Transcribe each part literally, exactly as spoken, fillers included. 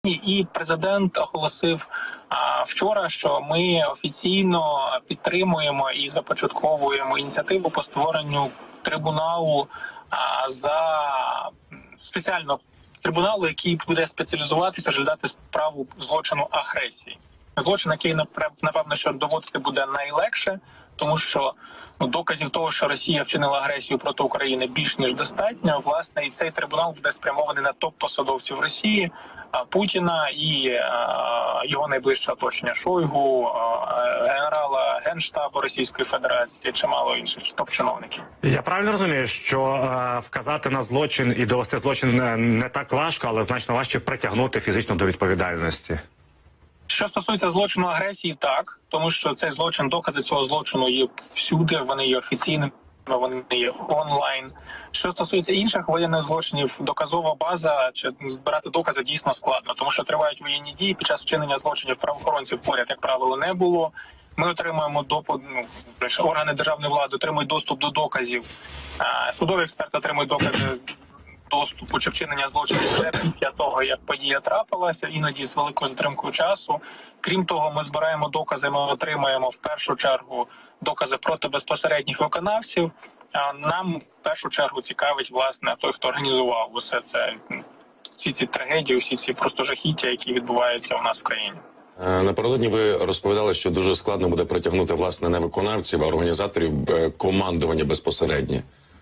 І президент оголосив а, вчора, що ми офіційно підтримуємо і започатковуємо ініціативу по створенню трибуналу а, за спеціально трибуналу, який буде спеціалізуватися, розглядати справу злочину агресії. Злочин, який напевно, що доводити буде найлегше, тому що ну, доказів того, що Росія вчинила агресію проти України, більш ніж достатньо. Власне, і цей трибунал буде спрямований на топ-посадовців Росії, Путіна і а, його найближче оточення Шойгу, а, генерала Генштабу Російської Федерації, чимало інших топ-чиновників. Я правильно розумію, що е, вказати на злочин і довести злочин не, не так важко, але значно важче притягнути фізично до відповідальності? Що стосується злочину агресії, так, тому що цей злочин, докази цього злочину є всюди, вони є офіційними, вони є онлайн. Що стосується інших воєнних злочинів, доказова база чи збирати докази дійсно складно, тому що тривають воєнні дії, під час вчинення злочинів правоохоронців поряд, як правило, не було. Ми отримуємо допит, ну, органи державної влади отримують доступ до доказів, судові експерти отримують докази доступу чи вчинення злочинів вже після того, як подія трапилася, іноді з великою затримкою часу. Крім того, ми збираємо докази, ми отримуємо в першу чергу докази проти безпосередніх виконавців. А нам в першу чергу цікавить, власне, той, хто організував усе це, всі ці трагедії, всі ці просто жахіття, які відбуваються у нас в країні. Напередодні ви розповідали, що дуже складно буде притягнути, власне, не виконавців, а організаторів командування безпосередньо.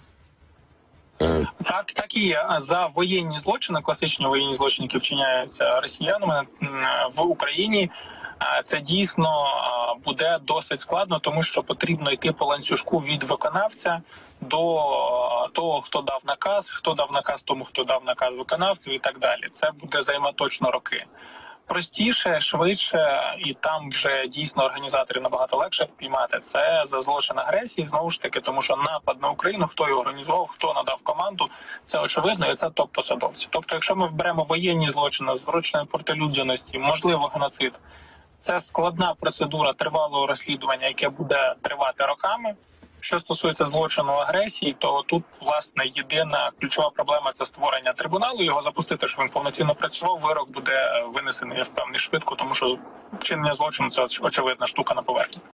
Так, так і є. За воєнні злочини, класичні воєнні злочини, які вчиняються росіянами в Україні, це дійсно буде досить складно, тому що потрібно йти по ланцюжку від виконавця до того, хто дав наказ, хто дав наказ тому, хто дав наказ виконавцю і так далі. Це буде займати точно роки. Простіше, швидше, і там вже дійсно організаторів набагато легше піймати. Це за злочин агресії, знову ж таки, тому що напад на Україну, хто його організував, хто надав команду, це очевидно, і це топ-посадовці. Тобто, якщо ми беремо воєнні злочини, зворочення проти людяності, можливо, геноцид, це складна процедура тривалого розслідування, яке буде тривати роками. Що стосується злочину агресії, то тут, власне, єдина ключова проблема – це створення трибуналу, його запустити, щоб він повноцінно працював, вирок буде винесений, я впевнений, швидко, тому що вчинення злочину – це очевидна штука на поверхні.